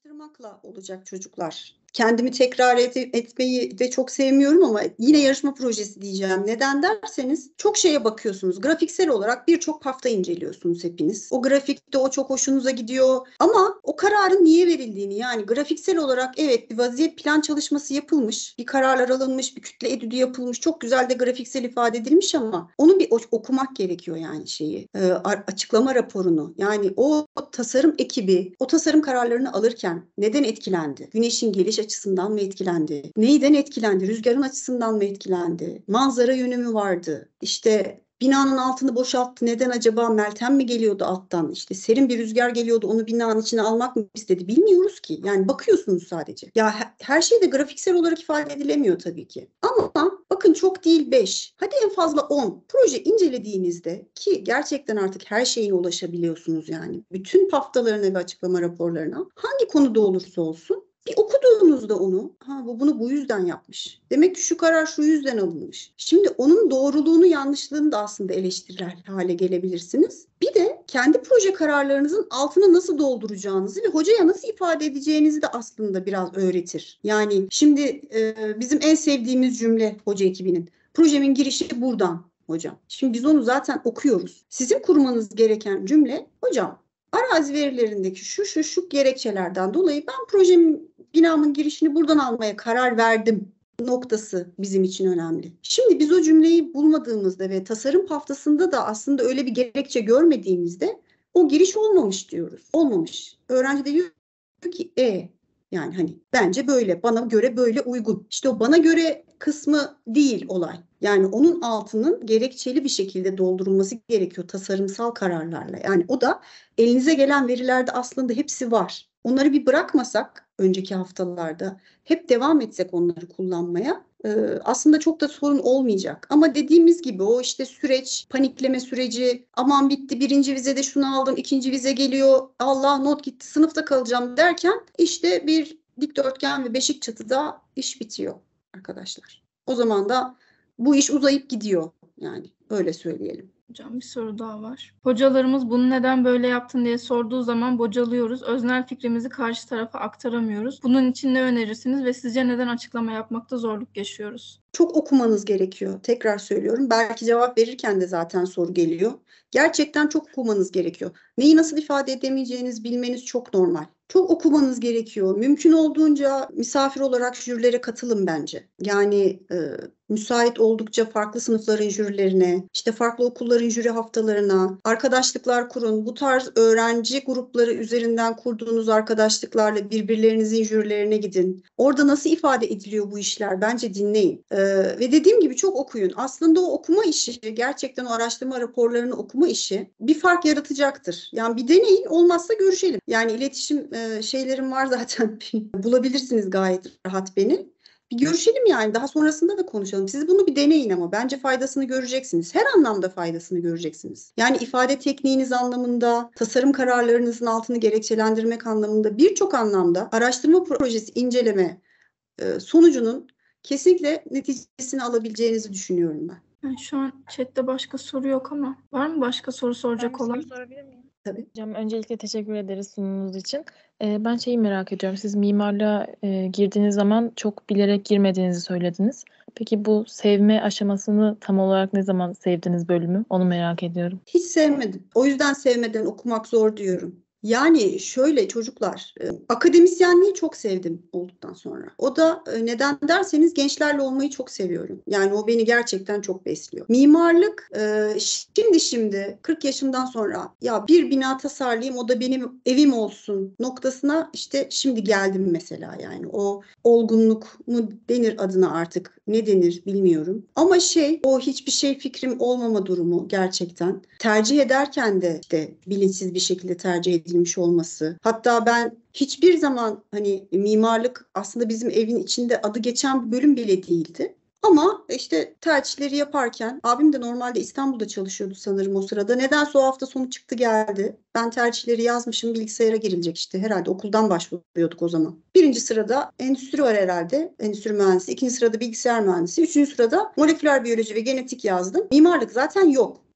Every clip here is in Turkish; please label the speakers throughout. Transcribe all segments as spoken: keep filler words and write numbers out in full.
Speaker 1: Araştırmakla olacak çocuklar. Kendimi tekrar et- etmeyi de çok sevmiyorum ama yine yarışma projesi diyeceğim. Neden derseniz çok şeye bakıyorsunuz. Grafiksel olarak birçok hafta inceliyorsunuz hepiniz. O grafikte o çok hoşunuza gidiyor. Ama o kararın niye verildiğini, yani grafiksel olarak evet bir vaziyet plan çalışması yapılmış, bir kararlar alınmış, bir kütle etüdü yapılmış, çok güzel de grafiksel ifade edilmiş ama onu bir o- okumak gerekiyor, yani şeyi e, a- açıklama raporunu. Yani o tasarım ekibi o tasarım kararlarını alırken neden etkilendi? Güneşin geliş açısından mı etkilendi? Neyden etkilendi? Rüzgarın açısından mı etkilendi? Manzara yönü mü vardı? İşte binanın altını boşalttı. Neden acaba? Meltem mi geliyordu alttan? İşte serin bir rüzgar geliyordu. Onu binanın içine almak mı istedi? Bilmiyoruz ki. Yani bakıyorsunuz sadece. Ya he- her şey de grafiksel olarak ifade edilemiyor tabii ki. Ama bakın, çok değil beş. Hadi en fazla on. Proje incelediğinizde, ki gerçekten artık her şeyine ulaşabiliyorsunuz yani. Bütün haftalarına ve açıklama raporlarına. Hangi konuda olursa olsun. Bir okuduğunuzda onu, ha bu bunu bu yüzden yapmış. Demek ki şu karar şu yüzden alınmış. Şimdi onun doğruluğunu, yanlışlığını da aslında eleştirir hale gelebilirsiniz. Bir de kendi proje kararlarınızın altını nasıl dolduracağınızı ve hocaya nasıl ifade edeceğinizi de aslında biraz öğretir. Yani şimdi e, bizim en sevdiğimiz cümle hoca ekibinin: projemin girişi buradan hocam. Şimdi biz onu zaten okuyoruz. Sizin kurmanız gereken cümle: hocam, arazi verilerindeki şu şu şu gerekçelerden dolayı ben projemin, binamın girişini buradan almaya karar verdim noktası bizim için önemli. Şimdi biz o cümleyi bulmadığımızda ve tasarım haftasında da aslında öyle bir gerekçe görmediğimizde o giriş olmamış diyoruz. Olmamış. Öğrenci de diyor ki e yani hani bence böyle, bana göre böyle uygun. İşte o bana göre kısmı değil olay. Yani onun altının gerekçeli bir şekilde doldurulması gerekiyor tasarımsal kararlarla. Yani o da elinize gelen verilerde aslında hepsi var. Onları bir bırakmasak önceki haftalarda, hep devam etsek onları kullanmaya, e, aslında çok da sorun olmayacak. Ama dediğimiz gibi o işte süreç, panikleme süreci, aman bitti birinci vizede şunu aldım, ikinci vize geliyor, Allah not gitti, sınıfta kalacağım derken işte bir dikdörtgen ve beşik çatıda iş bitiyor arkadaşlar. O zaman da bu iş uzayıp gidiyor, yani öyle söyleyelim.
Speaker 2: Hocam bir soru daha var. Hocalarımız bunu neden böyle yaptın diye sorduğu zaman bocalıyoruz. Öznel fikrimizi karşı tarafa aktaramıyoruz. Bunun için ne önerirsiniz ve sizce neden açıklama yapmakta zorluk yaşıyoruz?
Speaker 1: Çok okumanız gerekiyor. Tekrar söylüyorum. Belki cevap verirken de zaten soru geliyor. Gerçekten çok okumanız gerekiyor. Neyi nasıl ifade edemeyeceğiniz bilmeniz çok normal. Çok okumanız gerekiyor. Mümkün olduğunca misafir olarak jürilere katılın bence. Yani e, müsait oldukça farklı sınıfların jürilerine, işte farklı okulların jüri haftalarına, arkadaşlıklar kurun. Bu tarz öğrenci grupları üzerinden kurduğunuz arkadaşlıklarla birbirlerinizin jürilerine gidin. Orada nasıl ifade ediliyor bu işler? Bence dinleyin. Ee, ve dediğim gibi çok okuyun. Aslında o okuma işi, gerçekten o araştırma raporlarını okuma işi bir fark yaratacaktır. Yani bir deneyin, olmazsa görüşelim. Yani iletişim e, şeylerim var zaten. Bulabilirsiniz gayet rahat beni. Bir görüşelim yani. Daha sonrasında da konuşalım. Siz bunu bir deneyin ama bence faydasını göreceksiniz. Her anlamda faydasını göreceksiniz. Yani ifade tekniğiniz anlamında, tasarım kararlarınızın altını gerekçelendirmek anlamında, birçok anlamda araştırma projesi inceleme e, sonucunun kesinlikle neticesini alabileceğinizi düşünüyorum ben.
Speaker 2: Yani şu an chatte başka soru yok ama var mı başka soru
Speaker 3: Ben
Speaker 2: soracak
Speaker 3: bir soru
Speaker 2: olan?
Speaker 3: sorabilir miyim?
Speaker 1: Tabii.
Speaker 3: Hocam öncelikle teşekkür ederiz sunumunuz için. Ee, ben şeyi merak ediyorum. Siz mimarlığa e, girdiğiniz zaman çok bilerek girmediğinizi söylediniz. Peki bu sevme aşamasını tam olarak ne zaman sevdiniz bölümü? Onu merak ediyorum.
Speaker 1: Hiç sevmedim. O yüzden sevmeden okumak zor diyorum. Yani şöyle çocuklar, e, akademisyenliği çok sevdim olduktan sonra. O da e, neden derseniz, gençlerle olmayı çok seviyorum. Yani o beni gerçekten çok besliyor. Mimarlık, e, şimdi şimdi kırk yaşımdan sonra ya bir bina tasarlayayım, o da benim evim olsun noktasına işte şimdi geldim mesela. Yani o olgunluk mu denir adına, artık ne denir bilmiyorum. Ama şey, o hiçbir şey fikrim olmama durumu, gerçekten tercih ederken de işte bilinçsiz bir şekilde tercih edilmiş olması. Hatta ben hiçbir zaman, hani mimarlık aslında bizim evin içinde adı geçen bir bölüm bile değildi. Ama işte tercihleri yaparken, abim de normalde İstanbul'da çalışıyordu sanırım o sırada. Nedense o hafta sonu çıktı geldi. Ben tercihleri yazmışım, bilgisayara girilecek işte. Herhalde okuldan başvuruyorduk o zaman. Birinci sırada endüstri var herhalde. Endüstri mühendisi. İkinci sırada bilgisayar mühendisi. Üçüncü sırada moleküler biyoloji ve genetik yazdım. Mimarlık zaten yok.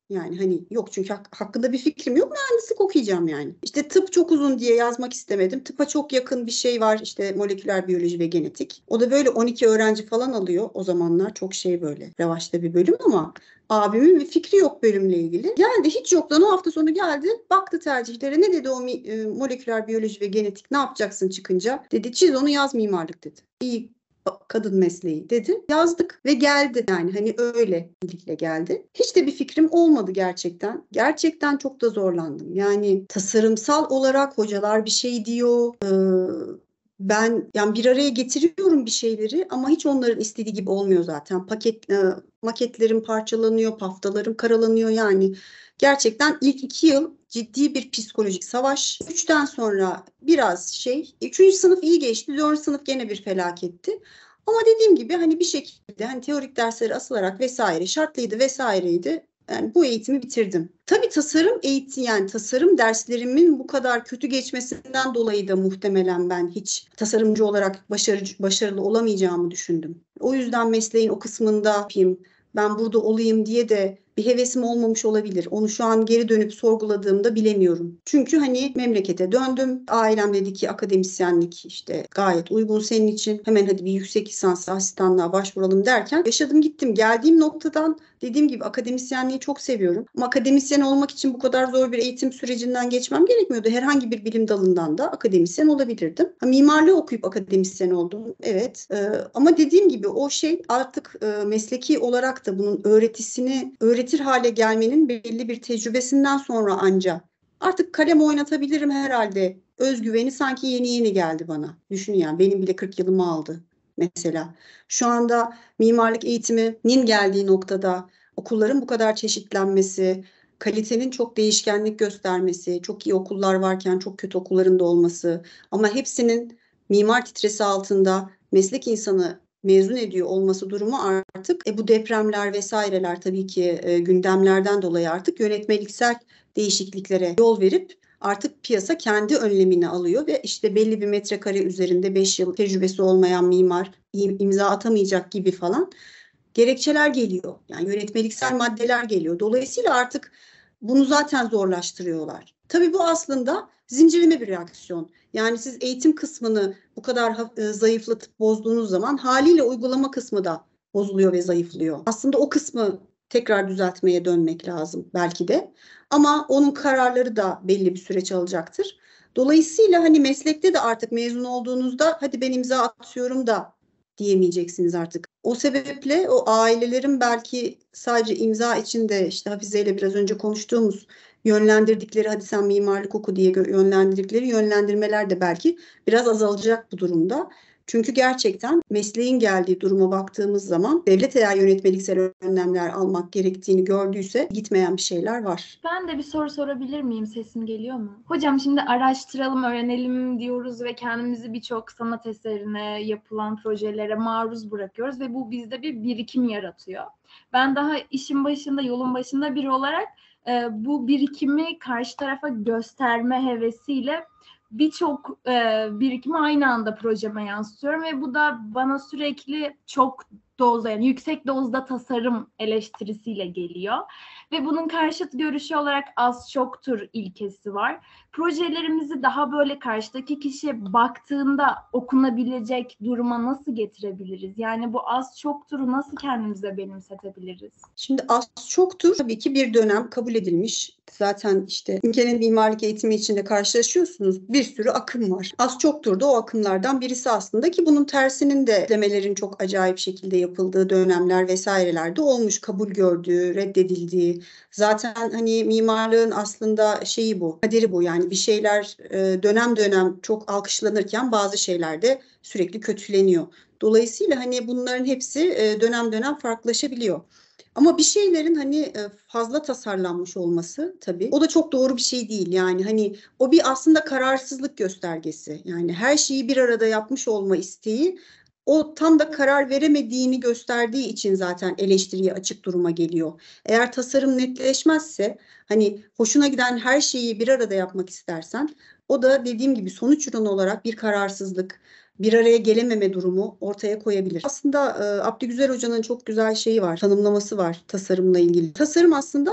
Speaker 1: Yani hani yok çünkü hak- hakkında bir fikrim yok. Mühendislik okuyacağım yani. İşte tıp çok uzun diye yazmak istemedim. Tıpa çok yakın bir şey var işte moleküler biyoloji ve genetik. O da böyle on iki öğrenci falan alıyor. O zamanlar çok şey böyle revaçta bir bölüm ama abimin bir fikri yok bölümle ilgili. Geldi hiç yoktan o hafta sonu geldi. Baktı tercihlere. Ne dedi o mi- e, moleküler biyoloji ve genetik ne yapacaksın çıkınca? Dedi çiz onu yaz mimarlık dedi. İyi kadın mesleği dedi. Yazdık ve geldi yani hani öyle birlikte geldi. Hiç de bir fikrim olmadı gerçekten. Gerçekten çok da zorlandım. Yani tasarımsal olarak hocalar bir şey diyor. Ee, ben yani bir araya getiriyorum bir şeyleri ama hiç onların istediği gibi olmuyor zaten. Paket e, maketlerim parçalanıyor, paftalarım karalanıyor yani. Gerçekten ilk iki yıl ciddi bir psikolojik savaş. Üçten sonra biraz şey, üçüncü sınıf iyi geçti, dördüncü sınıf gene bir felaketti. Ama dediğim gibi hani bir şekilde hani teorik dersleri asılarak vesaire şartlıydı vesaireydi. Yani bu eğitimi bitirdim. Tabii tasarım eğitim yani tasarım derslerimin bu kadar kötü geçmesinden dolayı da muhtemelen ben hiç tasarımcı olarak başarı, başarılı olamayacağımı düşündüm. O yüzden mesleğin o kısmında yapayım, ben burada olayım diye de bir hevesim olmamış olabilir. Onu şu an geri dönüp sorguladığımda bilemiyorum. Çünkü hani memlekete döndüm. Ailem dedi ki akademisyenlik işte gayet uygun senin için. Hemen hadi bir yüksek lisans asistanlığa başvuralım derken yaşadım gittim. Geldiğim noktadan dediğim gibi akademisyenliği çok seviyorum. Ama akademisyen olmak için bu kadar zor bir eğitim sürecinden geçmem gerekmiyordu. Herhangi bir bilim dalından da akademisyen olabilirdim. Ha, mimarlığı okuyup akademisyen oldum. Evet. Ee, ama dediğim gibi o şey artık e, mesleki olarak da bunun öğretisini öğretir hale gelmenin belli bir tecrübesinden sonra anca artık kalem oynatabilirim herhalde. Özgüveni sanki yeni yeni geldi bana. Düşün yani benim bile kırk yılımı aldı mesela. Şu anda mimarlık eğitiminin geldiği noktada okulların bu kadar çeşitlenmesi, kalitenin çok değişkenlik göstermesi, çok iyi okullar varken çok kötü okulların da olması ama hepsinin mimar titresi altında meslek insanı mezun ediyor olması durumu artık e, bu depremler vesaireler tabii ki e, gündemlerden dolayı artık yönetmeliksel değişikliklere yol verip artık piyasa kendi önlemini alıyor ve işte belli bir metrekare üzerinde beş yıl tecrübesi olmayan mimar imza atamayacak gibi falan gerekçeler geliyor. Yani yönetmeliksel maddeler geliyor. Dolayısıyla artık bunu zaten zorlaştırıyorlar. Tabii bu aslında zincirleme bir reaksiyon. Yani siz eğitim kısmını bu kadar zayıflatıp bozduğunuz zaman haliyle uygulama kısmı da bozuluyor ve zayıflıyor. Aslında o kısmı tekrar düzeltmeye dönmek lazım belki de. Ama onun kararları da belli bir süreç alacaktır. Dolayısıyla hani meslekte de artık mezun olduğunuzda hadi ben imza atıyorum da diyemeyeceksiniz artık. O sebeple o ailelerin belki sadece imza için de işte Hafize ile biraz önce konuştuğumuz yönlendirdikleri hadi sen mimarlık oku diye yönlendirdikleri yönlendirmeler de belki biraz azalacak bu durumda. Çünkü gerçekten mesleğin geldiği duruma baktığımız zaman devlet eğer yönetmeliksel önlemler almak gerektiğini gördüyse gitmeyen bir şeyler var.
Speaker 4: Ben de bir soru sorabilir miyim? Sesim geliyor mu? Hocam şimdi araştıralım, öğrenelim diyoruz ve kendimizi birçok sanat eserine, yapılan projelere maruz bırakıyoruz ve bu bizde bir birikim yaratıyor. Ben daha işin başında, yolun başında biri olarak e, bu birikimi karşı tarafa gösterme hevesiyle birçok e, birikimi aynı anda projeme yansıtıyorum ve bu da bana sürekli çok dozda yani yüksek dozda tasarım eleştirisiyle geliyor. Ve bunun karşıt görüşü olarak az çoktur ilkesi var. Projelerimizi daha böyle karşıdaki kişiye baktığında okunabilecek duruma nasıl getirebiliriz? Yani bu az çokturu nasıl kendimize benimsetebiliriz?
Speaker 1: Şimdi az çoktur tabii ki bir dönem kabul edilmiş. Zaten işte ülkenin mimarlık eğitimi içinde karşılaşıyorsunuz. Bir sürü akım var. Az çoktur da o akımlardan birisi aslında ki bunun tersinin de demelerin çok acayip şekilde yapıldığı dönemler vesairelerde olmuş. Kabul gördüğü, reddedildiği. Zaten hani mimarlığın aslında şeyi bu, kaderi bu. Yani bir şeyler dönem dönem çok alkışlanırken bazı şeyler de sürekli kötüleniyor. Dolayısıyla hani bunların hepsi dönem dönem farklılaşabiliyor. Ama bir şeylerin hani fazla tasarlanmış olması tabii o da çok doğru bir şey değil. Yani hani o bir aslında kararsızlık göstergesi. Yani her şeyi bir arada yapmış olma isteği o tam da karar veremediğini gösterdiği için zaten eleştiriye açık duruma geliyor. Eğer tasarım netleşmezse hani hoşuna giden her şeyi bir arada yapmak istersen o da dediğim gibi sonuç ürünü olarak bir kararsızlık, bir araya gelememe durumu ortaya koyabilir. Aslında e, Abdülgüzel Hoca'nın çok güzel şeyi var, tanımlaması var tasarımla ilgili. Tasarım aslında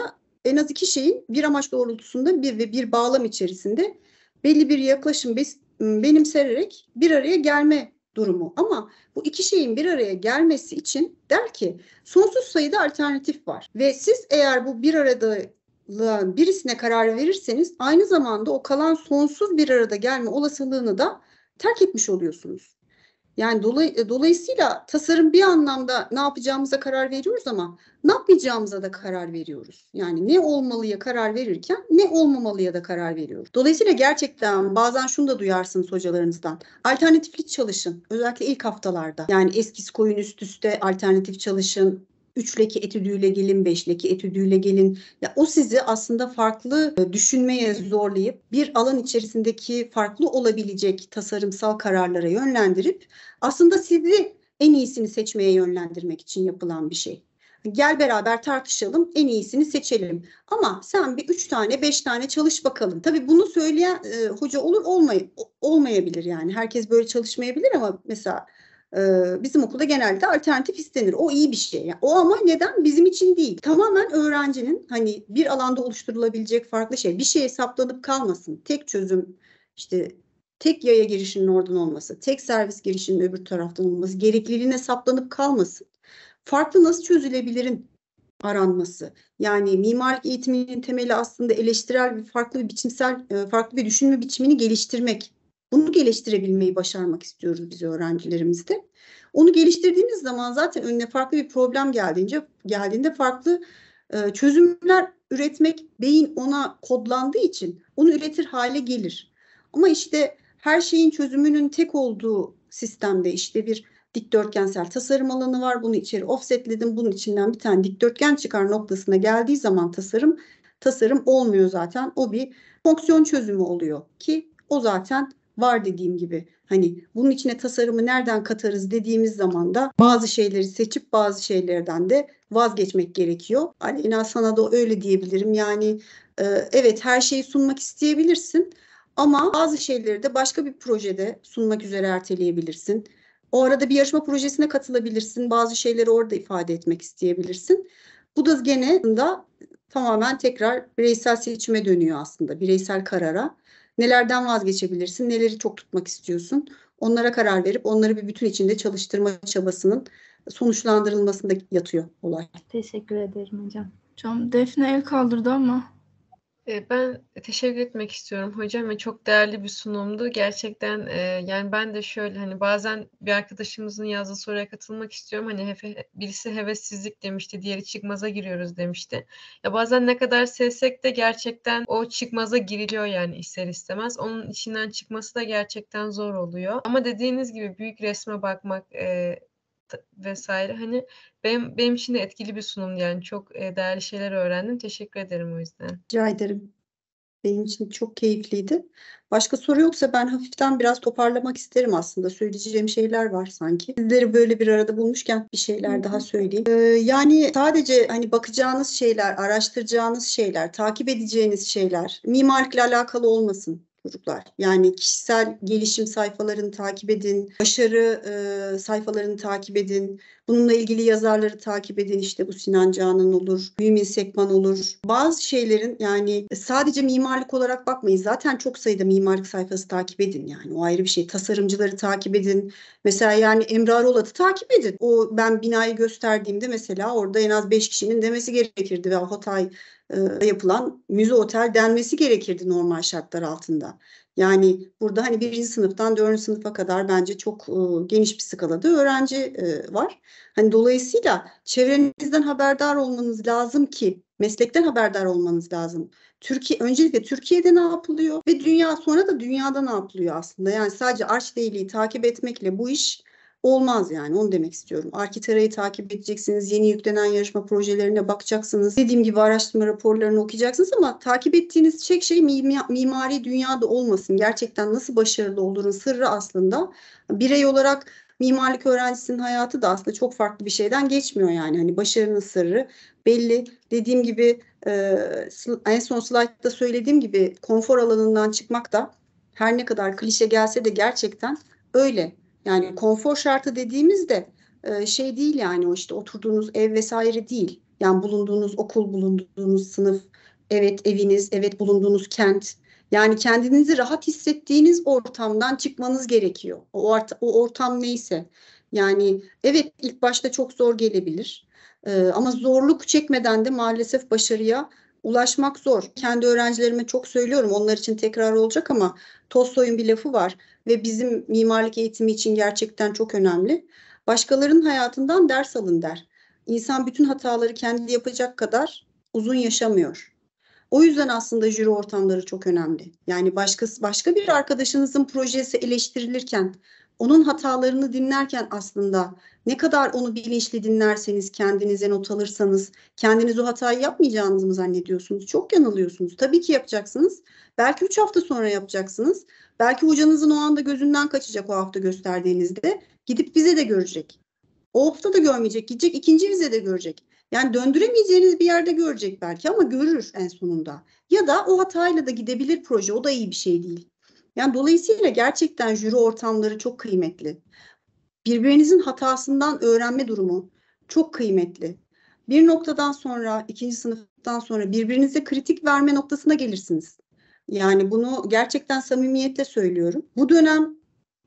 Speaker 1: en az iki şeyin bir amaç doğrultusunda bir ve bir bağlam içerisinde belli bir yaklaşım bes- benimsererek bir araya gelme durumu. Ama bu iki şeyin bir araya gelmesi için der ki sonsuz sayıda alternatif var ve siz eğer bu bir arada birisine karar verirseniz aynı zamanda o kalan sonsuz bir arada gelme olasılığını da terk etmiş oluyorsunuz. Yani dolay, dolayısıyla tasarım bir anlamda ne yapacağımıza karar veriyoruz ama ne yapmayacağımıza da karar veriyoruz. Yani ne olmalıya karar verirken ne olmamalıya da karar veriyoruz. Dolayısıyla gerçekten bazen şunu da duyarsınız hocalarınızdan. Alternatifli çalışın. Özellikle ilk haftalarda. Yani eskiz koyun üst üste alternatif çalışın. Üçleki etüdüyle gelin, beşleki etüdüyle gelin. Ya o sizi aslında farklı düşünmeye zorlayıp bir alan içerisindeki farklı olabilecek tasarımsal kararlara yönlendirip aslında sizi en iyisini seçmeye yönlendirmek için yapılan bir şey. Gel beraber tartışalım, en iyisini seçelim. Ama sen bir üç tane, beş tane çalış bakalım. Tabii bunu söyleyen e, hoca olur olmay olmayabilir yani. Herkes böyle çalışmayabilir ama mesela bizim okulda genelde alternatif istenir. O iyi bir şey. Yani o ama neden? Bizim için değil. Tamamen öğrencinin hani bir alanda oluşturulabilecek farklı şey. Bir şeye saplanıp kalmasın. Tek çözüm işte tek yaya girişinin oradan olması, tek servis girişinin öbür taraftan olması, gerekliliğine saplanıp kalmasın. Farklı nasıl çözülebilirin aranması. Yani mimarlık eğitiminin temeli aslında eleştirel bir farklı bir biçimsel, farklı bir düşünme biçimini geliştirmek. Bunu geliştirebilmeyi başarmak istiyoruz biz öğrencilerimizde. Onu geliştirdiğimiz zaman zaten önüne farklı bir problem geldiğince geldiğinde farklı e, çözümler üretmek beyin ona kodlandığı için onu üretir hale gelir. Ama işte her şeyin çözümünün tek olduğu sistemde işte bir dikdörtgensel tasarım alanı var. Bunu içeri offsetledim. Bunun içinden bir tane dikdörtgen çıkar noktasına geldiği zaman tasarım tasarım olmuyor zaten. O bir fonksiyon çözümü oluyor ki o zaten var dediğim gibi. Hani bunun içine tasarımı nereden katarız dediğimiz zaman da bazı şeyleri seçip bazı şeylerden de vazgeçmek gerekiyor. Aleyna sana da öyle diyebilirim. Yani e, evet her şeyi sunmak isteyebilirsin ama bazı şeyleri de başka bir projede sunmak üzere erteleyebilirsin. O arada bir yarışma projesine katılabilirsin. Bazı şeyleri orada ifade etmek isteyebilirsin. Bu da gene da tamamen tekrar bireysel seçime dönüyor aslında. Bireysel karara. Nelerden vazgeçebilirsin, neleri çok tutmak istiyorsun? Onlara karar verip onları bir bütün içinde çalıştırma çabasının sonuçlandırılmasında yatıyor olay.
Speaker 4: Teşekkür ederim hocam.
Speaker 2: Hocam Defne el kaldırdı ama.
Speaker 5: Ben teşekkür etmek istiyorum hocam ve çok değerli bir sunumdu. Gerçekten e, yani ben de şöyle hani bazen bir arkadaşımızın yazdığı soruya katılmak istiyorum. Hani hefe, birisi hevessizlik demişti, diğeri çıkmaza giriyoruz demişti. Ya bazen ne kadar sevsek de gerçekten o çıkmaza giriliyor yani ister istemez. Onun içinden çıkması da gerçekten zor oluyor. Ama dediğiniz gibi büyük resme bakmak e, vesaire hani benim benim için de etkili bir sunum yani çok e, değerli şeyler öğrendim. Teşekkür ederim o yüzden.
Speaker 1: Rica ederim. Benim için çok keyifliydi. Başka soru yoksa ben hafiften biraz toparlamak isterim aslında. Söyleyeceğim şeyler var sanki. Sizleri böyle bir arada bulmuşken bir şeyler daha söyleyeyim. Ee, yani sadece hani bakacağınız şeyler, araştıracağınız şeyler, takip edeceğiniz şeyler mimarlıkla alakalı olmasın çocuklar. Yani kişisel gelişim sayfalarını takip edin, başarı e, sayfalarını takip edin. Bununla ilgili yazarları takip edin. İşte bu Sinan Canan olur, Mümin Sekman olur. Bazı şeylerin yani sadece mimarlık olarak bakmayın. Zaten çok sayıda mimarlık sayfası takip edin yani. O ayrı bir şey. Tasarımcıları takip edin. Mesela yani Emre Arolat'ı takip edin. O ben binayı gösterdiğimde mesela orada en az beş kişinin demesi gerekirdi ve Hatay e, yapılan müze otel denmesi gerekirdi normal şartlar altında. Yani burada hani birinci sınıftan dördüncü sınıfa kadar bence çok e, geniş bir skalada öğrenci e, var. Hani dolayısıyla çevrenizden haberdar olmanız lazım ki meslekten haberdar olmanız lazım. Türkiye öncelikle Türkiye'de ne yapılıyor ve dünya sonra da dünyada ne yapılıyor aslında. Yani sadece Arçdeğli'yi takip etmekle bu iş olmaz yani onu demek istiyorum. Arkitera'yı takip edeceksiniz, yeni yüklenen yarışma projelerine bakacaksınız. Dediğim gibi araştırma raporlarını okuyacaksınız ama takip ettiğiniz tek şey mimari dünyada olmasın. Gerçekten nasıl başarılı olurun sırrı aslında birey olarak mimarlık öğrencisinin hayatı da aslında çok farklı bir şeyden geçmiyor yani. Hani başarının sırrı belli. Dediğim gibi e, en son slaytta söylediğim gibi konfor alanından çıkmak da her ne kadar klişe gelse de gerçekten öyle. Yani konfor şartı dediğimizde e, şey değil yani o işte oturduğunuz ev vesaire değil. Yani bulunduğunuz okul, bulunduğunuz sınıf, evet eviniz, evet bulunduğunuz kent. Yani kendinizi rahat hissettiğiniz ortamdan çıkmanız gerekiyor. O, ort- o ortam neyse. Yani evet ilk başta çok zor gelebilir. Ee, ama zorluk çekmeden de maalesef başarıya ulaşmak zor. Kendi öğrencilerime çok söylüyorum. Onlar için tekrar olacak ama Tolstoy'un bir lafı var ve bizim mimarlık eğitimi için gerçekten çok önemli. Başkalarının hayatından ders alın der. İnsan bütün hataları kendi yapacak kadar uzun yaşamıyor. O yüzden aslında jüri ortamları çok önemli. Yani başkası, başka bir arkadaşınızın projesi eleştirilirken, onun hatalarını dinlerken aslında ne kadar onu bilinçli dinlerseniz, kendinize not alırsanız, kendiniz o hatayı yapmayacağınızı mı zannediyorsunuz? Çok yanılıyorsunuz. Tabii ki yapacaksınız. Belki üç hafta sonra yapacaksınız. Belki hocanızın o anda gözünden kaçacak o hafta gösterdiğinizde. Gidip vize de görecek. O hafta da görmeyecek, gidecek ikinci vize de görecek. Yani döndüremeyeceğiniz bir yerde görecek belki ama görür en sonunda. Ya da o hatayla da gidebilir proje, o da iyi bir şey değil. Yani dolayısıyla gerçekten jüri ortamları çok kıymetli. Birbirinizin hatasından öğrenme durumu çok kıymetli. Bir noktadan sonra, ikinci sınıftan sonra birbirinize kritik verme noktasına gelirsiniz. Yani bunu gerçekten samimiyetle söylüyorum. Bu dönem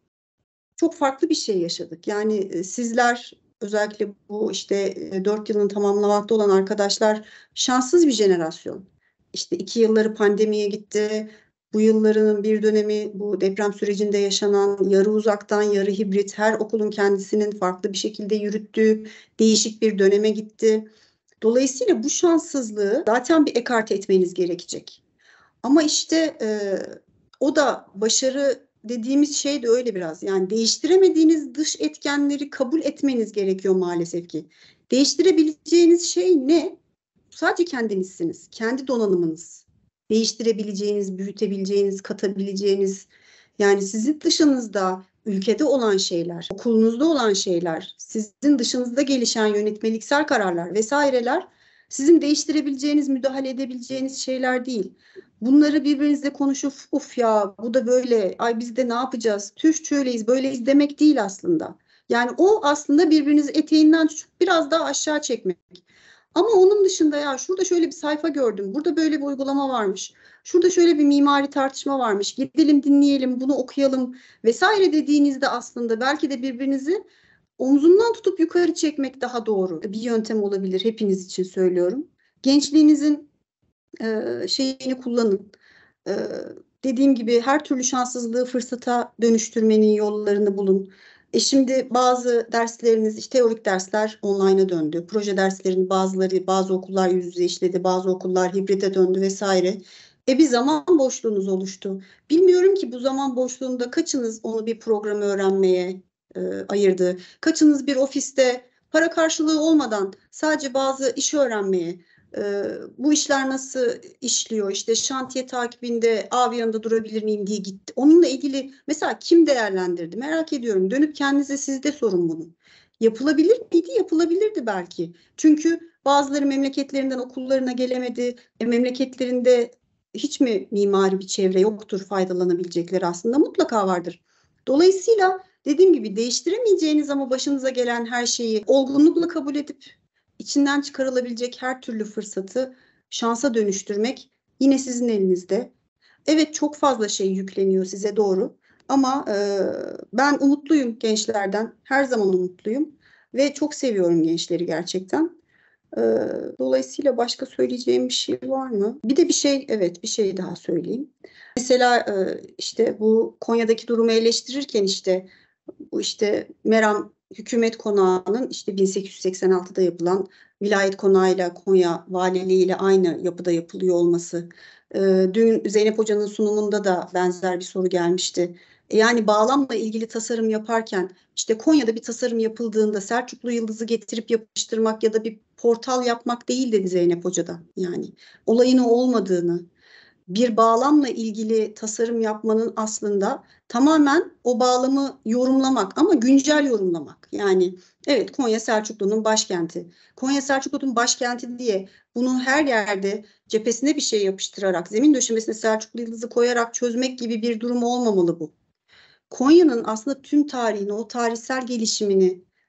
Speaker 1: çok farklı bir şey yaşadık. Yani sizler özellikle bu işte dört yılını tamamlamakta olan arkadaşlar şanssız bir jenerasyon. İşte iki yılları pandemiye gitti. Bu yıllarının bir dönemi bu deprem sürecinde yaşanan yarı uzaktan yarı hibrit her okulun kendisinin farklı bir şekilde yürüttüğü değişik bir döneme gitti. Dolayısıyla bu şanssızlığı zaten bir ekarte etmeniz gerekecek. Ama işte e, o da başarı dediğimiz şey de öyle biraz. Yani değiştiremediğiniz dış etkenleri kabul etmeniz gerekiyor maalesef ki. Değiştirebileceğiniz şey ne? Sadece kendinizsiniz, kendi donanımınız. Değiştirebileceğiniz, büyütebileceğiniz, katabileceğiniz, yani sizin dışınızda ülkede olan şeyler, okulunuzda olan şeyler, sizin dışınızda gelişen yönetmeliksel kararlar vesaireler sizin değiştirebileceğiniz, müdahale edebileceğiniz şeyler değil. Bunları birbirinizle konuşup uf ya bu da böyle, ay biz de ne yapacağız, tüh şöyleyiz böyleyiz demek değil aslında. Yani o aslında birbirinizi eteğinden tutup biraz daha aşağı çekmek. Ama onun dışında ya şurada şöyle bir sayfa gördüm, burada böyle bir uygulama varmış, şurada şöyle bir mimari tartışma varmış, gidelim dinleyelim, bunu okuyalım vesaire dediğinizde aslında belki de birbirinizi omzundan tutup yukarı çekmek daha doğru bir yöntem olabilir. Hepiniz için söylüyorum. Gençliğinizin e, şeyini kullanın. E, dediğim gibi her türlü şanssızlığı fırsata dönüştürmenin yollarını bulun. E şimdi bazı dersleriniz, işte teorik dersler online'a döndü. Proje derslerinin bazıları, bazı okullar yüz yüze işledi, bazı okullar hibrite döndü vesaire. E bir zaman boşluğunuz oluştu. Bilmiyorum ki bu zaman boşluğunda kaçınız onu bir programı öğrenmeye e, ayırdı? Kaçınız bir ofiste para karşılığı olmadan sadece bazı işi öğrenmeye, e, bu işler nasıl işliyor, işte şantiye takibinde A bir yanında durabilir miyim diye gitti. Onunla ilgili mesela kim değerlendirdi? Merak ediyorum. Dönüp kendinize siz de sorun bunu. Yapılabilir miydi? Yapılabilirdi belki. Çünkü bazıları memleketlerinden okullarına gelemedi. E, memleketlerinde hiç mi mimari bir çevre yoktur faydalanabilecekleri aslında? Mutlaka vardır. Dolayısıyla dediğim gibi değiştiremeyeceğiniz ama başınıza gelen her şeyi olgunlukla kabul edip içinden çıkarılabilecek her türlü fırsatı şansa dönüştürmek yine sizin elinizde. Evet çok fazla şey yükleniyor size doğru ama e, ben umutluyum gençlerden. Her zaman umutluyum ve çok seviyorum gençleri gerçekten. E, dolayısıyla başka söyleyeceğim bir şey var mı? Bir de bir şey, evet bir şey daha söyleyeyim. Mesela e, işte bu Konya'daki durumu eleştirirken işte bu işte Meram Hükümet Konağı'nın işte bin sekiz yüz seksen altıda yapılan vilayet konağıyla Konya valiliği ile aynı yapıda yapılıyor olması. Ee, dün Zeynep Hoca'nın sunumunda da benzer bir soru gelmişti. Yani bağlamla ilgili tasarım yaparken işte Konya'da bir tasarım yapıldığında Selçuklu yıldızı getirip yapıştırmak ya da bir portal yapmak değil dedi Zeynep Hoca da. Yani olayın o olmadığını, bir bağlamla ilgili tasarım yapmanın aslında tamamen o bağlamı yorumlamak ama güncel yorumlamak. Yani evet Konya Selçuklu'nun başkenti. Konya Selçuklu'nun başkenti diye bunu her yerde cephesine bir şey yapıştırarak, zemin döşemesine Selçuklu yıldızı koyarak çözmek gibi bir durum olmamalı bu. Konya'nın aslında tüm tarihini, o tarihsel gelişimini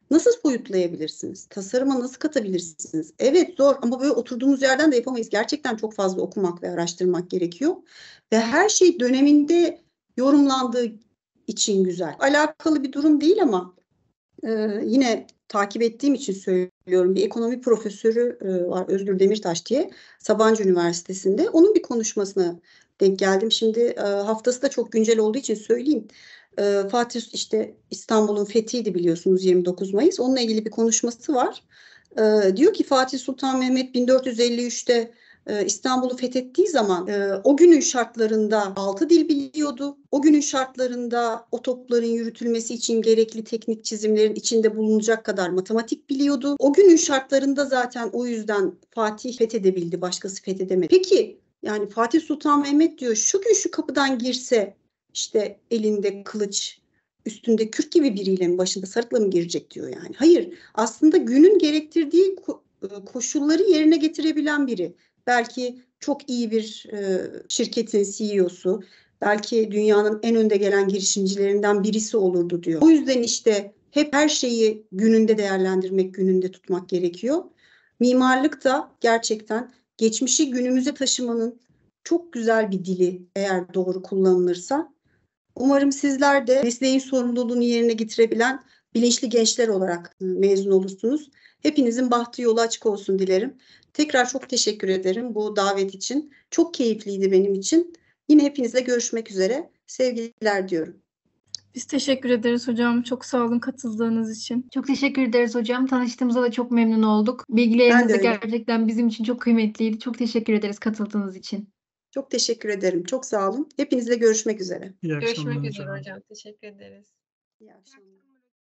Speaker 1: nasıl boyutlayabilirsiniz? Tasarıma nasıl katabilirsiniz? Evet zor ama böyle oturduğumuz yerden de yapamayız. Gerçekten çok fazla okumak ve araştırmak gerekiyor. Ve her şey döneminde yorumlandığı için güzel. Alakalı bir durum değil ama e, yine takip ettiğim için söylüyorum. Bir ekonomi profesörü e, var, Özgür Demirtaş diye, Sabancı Üniversitesi'nde. Onun bir konuşmasına denk geldim. Şimdi e, haftası da çok güncel olduğu için söyleyeyim. E, Fatih işte İstanbul'un fethiydi biliyorsunuz, yirmi dokuz Mayıs. Onunla ilgili bir konuşması var. E, diyor ki Fatih Sultan Mehmet bin dört yüz elli üçte e, İstanbul'u fethettiği zaman e, o günün şartlarında altı dil biliyordu. O günün şartlarında o topların yürütülmesi için gerekli teknik çizimlerin içinde bulunacak kadar matematik biliyordu. O günün şartlarında zaten o yüzden Fatih fethedebildi, başkası fethedemedi. Peki yani Fatih Sultan Mehmet diyor şu gün şu kapıdan girse işte elinde kılıç, üstünde kürk gibi biriyle mi, başında sarıkla mı girecek diyor yani. Hayır, aslında günün gerektirdiği koşulları yerine getirebilen biri. Belki çok iyi bir e, şirketin C E O'su, belki dünyanın en önde gelen girişimcilerinden birisi olurdu diyor. O yüzden işte hep her şeyi gününde değerlendirmek, gününde tutmak gerekiyor. Mimarlık da gerçekten geçmişi günümüze taşımanın çok güzel bir dili eğer doğru kullanılırsa. Umarım sizler de mesleğin sorumluluğunu yerine getirebilen bilinçli gençler olarak mezun olursunuz. Hepinizin bahtı yolu açık olsun dilerim. Tekrar çok teşekkür ederim bu davet için. Çok keyifliydi benim için. Yine hepinizle görüşmek üzere. Sevgiler diyorum.
Speaker 2: Biz teşekkür ederiz hocam. Çok sağ olun katıldığınız için.
Speaker 4: Çok teşekkür ederiz hocam. Tanıştığımıza da çok memnun olduk. Bilgileriniz de
Speaker 1: öyle.
Speaker 4: gerçekten bizim için çok kıymetliydi. Çok teşekkür ederiz katıldığınız için.
Speaker 1: Çok teşekkür ederim. Çok sağ olun. Hepinizle görüşmek üzere.
Speaker 6: İyi akşamlar
Speaker 5: Görüşmek üzere
Speaker 6: hocam.
Speaker 5: hocam. Teşekkür ederiz.
Speaker 1: İyi akşamlar.